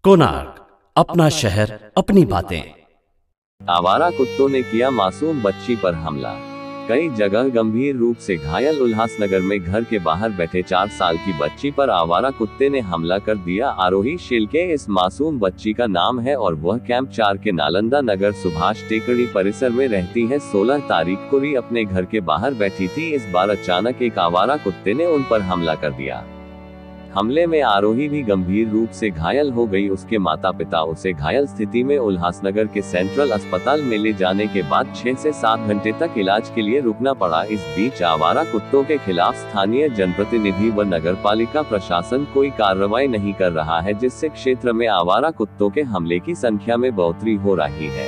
कोणार्क, अपना शहर अपनी बातें। आवारा कुत्तों ने किया मासूम बच्ची पर हमला, कई जगह गंभीर रूप से घायल। उल्लासनगर में घर के बाहर बैठे 4 साल की बच्ची पर आवारा कुत्ते ने हमला कर दिया। आरोही शिलके इस मासूम बच्ची का नाम है और वह कैंप 4 के नालंदा नगर सुभाष टेकड़ी परिसर में रहती है। 16 तारीख को री अपने घर के बाहर बैठी थी। इस बार अचानक एक आवारा कुत्ते ने उन पर हमला कर दिया। हमले में आरोही भी गंभीर रूप से घायल हो गई। उसके माता पिता उसे घायल स्थिति में उल्लासनगर के सेंट्रल अस्पताल में ले जाने के बाद 6 से 7 घंटे तक इलाज के लिए रुकना पड़ा। इस बीच आवारा कुत्तों के खिलाफ स्थानीय जनप्रतिनिधि व नगरपालिका प्रशासन कोई कार्रवाई नहीं कर रहा है, जिससे क्षेत्र में आवारा कुत्तों के हमले की संख्या में बढ़ोतरी हो रही है।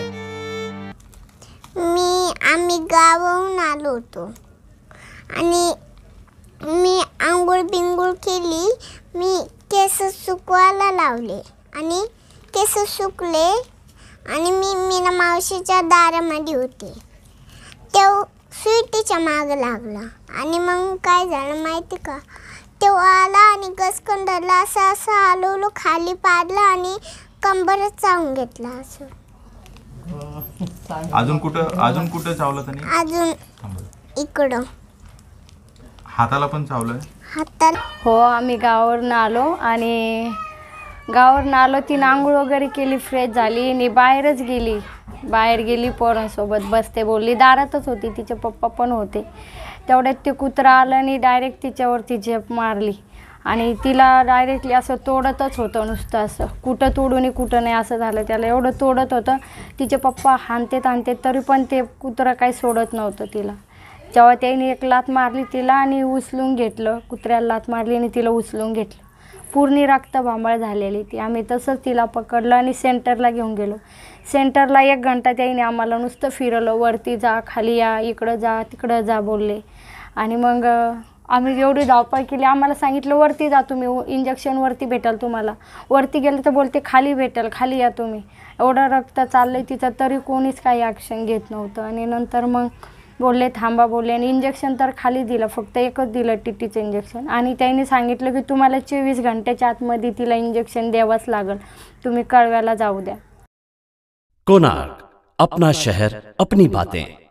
आम्ही गावाहून आलो होतो आणि मी आंघोळ बिंगोळ केली। मी केस सुकवायला लावले आणि केस सुकले आणि मी मीना मावशीच्या दारामध्ये होते। तो स्वीटीच्या मागे लागला आणि मग काय झालं माहिती का, तो आला आणि गसकन धरला, असं हलवलं, खाली पाडलं आणि कंबरच चावून घेतला। असं अजून कुठं चावलं त्याने? अजून इकडं हाताला पण चावलंय? हाताला हो, आम्ही गावावरून आलो आणि गावावरून आलो, ती आंघोळ वगैरे केली, फ्रेश झाली आणि बाहेर गेली पोरांसोबत बसते बोलली। दारातच होती, तिचे पप्पा पण होते। तेवढ्यात ते कुत्रा आलं आणि डायरेक्ट तिच्यावरती झेप मारली आणि तिला डायरेक्टली असं तोडतच होतं, नुसतं असं कुठं तोडून कुठं नाही असं झालं। त्याला एवढं तोडत होतं, तिचे पप्पा हाणते तरी पण ते कुत्रा काही सोडत नव्हतं तिला। जेव्हा त्याने एक लात मारली तिला आणि उचलून घेतलं, कुत्र्याला लात मारली आणि तिला उचलून घेतलं, पूर्ण रक्तभांबाळ झालेली ती। आम्ही तसंच तिला पकडलं आणि सेंटरला घेऊन गेलो। सेंटरला 1 घंटा त्याने आम्हाला नुसतं फिरवलं, वरती जा, खाली या, इकडं जा, तिकडं जा बोलले। आणि मग आम्ही एवढी धावपळ केली, आम्हाला सांगितलं वरती जा तुम्ही, इंजेक्शन वरती भेटेल तुम्हाला। वरती गेलं तर बोलते खाली भेटेल, खाली या तुम्ही। एवढं रक्त चाललंय तिचं तरी कोणीच काही ॲक्शन घेत नव्हतं। आणि नंतर मग बोलले थांबा बोलले आणि इंजेक्शन तर खाली दिलं, फक्त एकच दिलं टीटीचं इंजेक्शन। आणि त्यांनी सांगितलं की तुम्हाला 24 घंट्याच्या आतमध्ये तिला इंजेक्शन द्यावंच लागेल, तुम्ही कळव्याला जाऊ द्या। कोणार्क, अपना शहर अपनी बातें।